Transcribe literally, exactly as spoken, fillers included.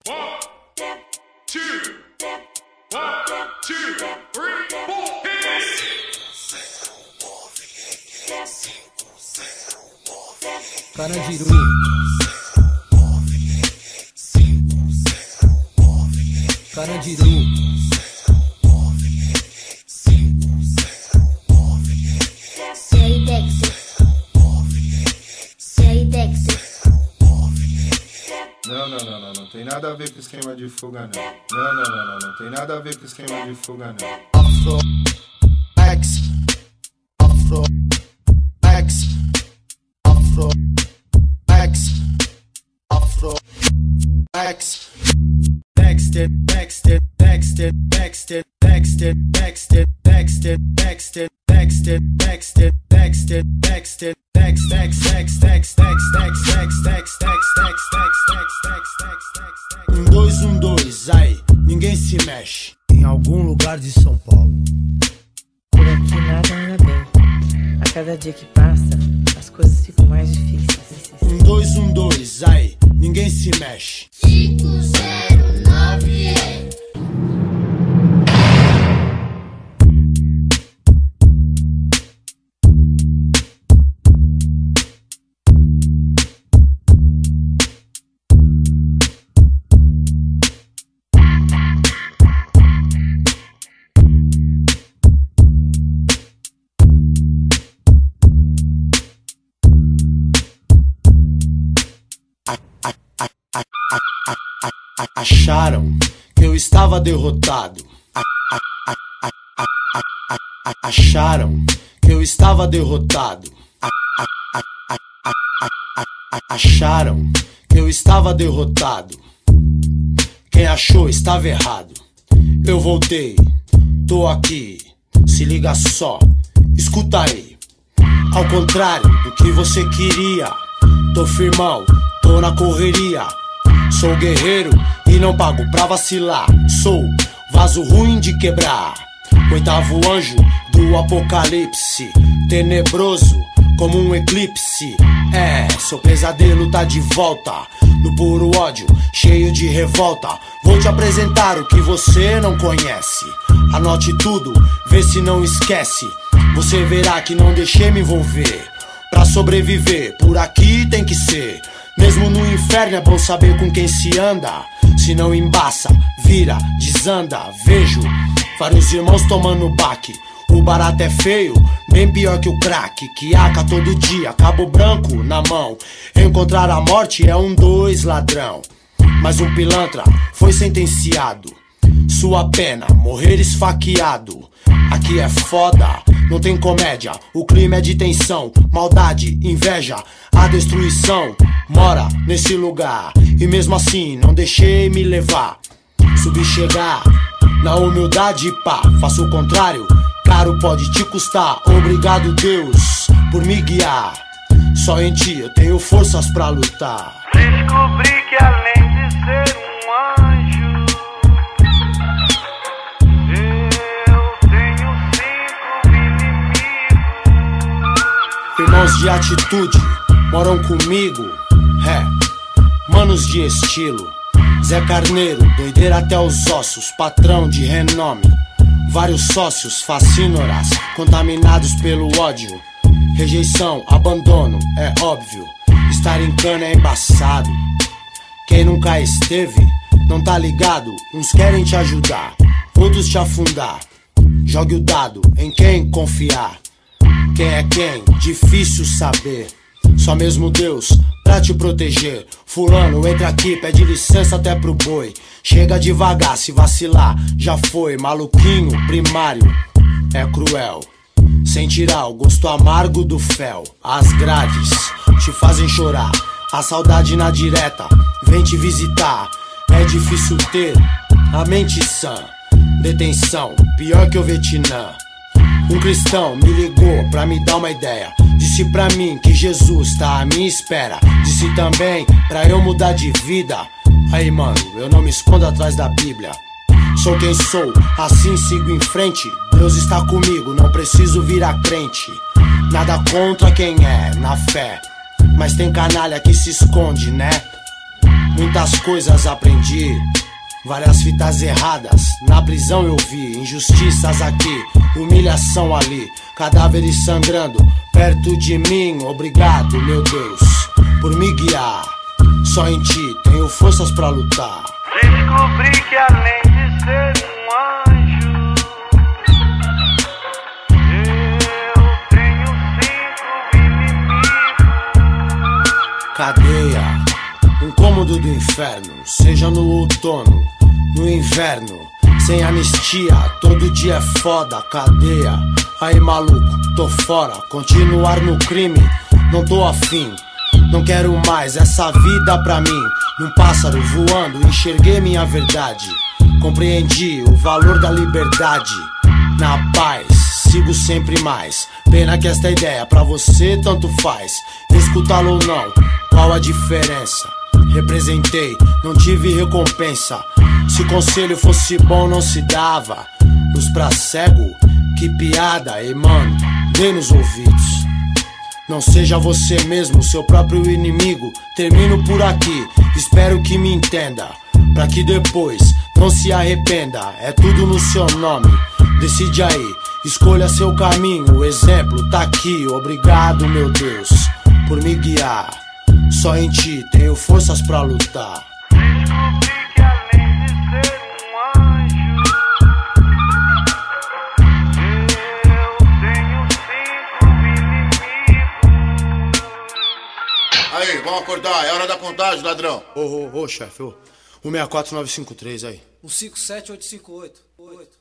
One, two, one, two, three, four, Carandiru. Carandiru. E aí, Dexter? E aí, Dexter? Não, não, não, não, não tem nada a ver com esquema de fuga, não. Não, não, não, não, não tem nada a ver com esquema de fuga, não. Afro X, Afro X, Afro X, Afro X. Dexter, Dexter, Dexter, Dexter, Dexter, Dexter, Dexter, Dexter, Dexter, Dexter, Dexter, Dexter, Dex, Dex, Dex, Dex, Dex, Dex, Dex, Dex, Dex, Dex, Dex, Dex, Dex, Dex. Um dois, um dois, aí, ninguém se mexe. Em algum lugar de São Paulo. Por aqui nada anda bem. A cada dia que passa, as coisas ficam mais difíceis. Um dois, um dois, aí, ninguém se mexe. cinco zero nove. Acharam que eu estava derrotado. Acharam que eu estava derrotado. Acharam que eu estava derrotado. Quem achou estava errado. Eu voltei, tô aqui. Se liga só, escuta aí. Ao contrário do que você queria, tô firmão, tô na correria. Sou guerreiro e não pago pra vacilar. Sou vaso ruim de quebrar. Oitavo anjo do apocalipse, tenebroso como um eclipse. É, seu pesadelo tá de volta, no puro ódio, cheio de revolta. Vou te apresentar o que você não conhece. Anote tudo, vê se não esquece. Você verá que não deixei me envolver. Pra sobreviver, por aqui tem que ser. Mesmo no inferno é bom saber com quem se anda. Se não embaça, vira, desanda. Vejo vários irmãos tomando baque. O barato é feio, bem pior que o crack. Que aca todo dia, cabo branco na mão. Encontrar a morte é um dois ladrão. Mas um pilantra foi sentenciado. Sua pena, morrer esfaqueado. Aqui é foda, não tem comédia. O clima é de tensão, maldade, inveja. A destruição mora nesse lugar. E mesmo assim não deixei me levar. Subi chegar na humildade, pá. Faço o contrário, caro pode te custar. Obrigado Deus por me guiar. Só em ti eu tenho forças pra lutar. Descobri que além de ser um anjo, eu tenho cinco inimigos. Irmãos de atitude moram comigo, é, manos de estilo. Zé Carneiro, doideira até os ossos, patrão de renome. Vários sócios fascínoras, contaminados pelo ódio. Rejeição, abandono, é óbvio. Estar em cana é embaçado. Quem nunca esteve, não tá ligado. Uns querem te ajudar, outros te afundar. Jogue o dado em quem confiar. Quem é quem? Difícil saber. Só mesmo Deus pra te proteger. Fulano, entra aqui, pede licença até pro boi. Chega devagar, se vacilar, já foi. Maluquinho, primário, é cruel. Sem tirar o gosto amargo do fel. As grades te fazem chorar. A saudade na direta vem te visitar. É difícil ter a mente sã. Detenção, pior que o Vietnã. Um cristão me ligou pra me dar uma ideia. Disse pra mim que Jesus tá à minha espera. Disse também pra eu mudar de vida. Aí mano, eu não me escondo atrás da Bíblia. Sou quem sou, assim sigo em frente. Deus está comigo, não preciso virar crente. Nada contra quem é, na fé. Mas tem canalha que se esconde, né? muitas coisas aprendi. Várias fitas erradas, na prisão eu vi. Injustiças aqui, humilhação ali. Cadáveres sangrando perto de mim. Obrigado, meu Deus, por me guiar. Só em ti tenho forças pra lutar. Descobri que além de ser um anjo, eu tenho cinco inimigos. Cadeia, um cômodo do inferno. Seja no outono, no inverno. Sem anistia, todo dia é foda. Cadeia, aí maluco, tô fora. Continuar no crime, não tô afim. Não quero mais essa vida pra mim. Num pássaro voando, enxerguei minha verdade. Compreendi o valor da liberdade. Na paz, sigo sempre mais. Pena que esta ideia pra você tanto faz. Escutá-lo ou não, qual a diferença? Representei, não tive recompensa. Se conselho fosse bom não se dava. Luz pra cego, que piada. E mano, dê nos ouvidos. Não seja você mesmo, seu próprio inimigo. Termino por aqui, espero que me entenda. Pra que depois não se arrependa. É tudo no seu nome, decide aí. Escolha seu caminho, o exemplo tá aqui. Obrigado, meu Deus, por me guiar. Só em ti tenho forças pra lutar. Descobri que além de ser um anjo, eu tenho cinco inimigos. Aí, vamos acordar, é hora da contagem, ladrão. Ô, ô, ô, chefe, ô. um seis quatro nove cinco três aí. um cinco sete oito cinco oito.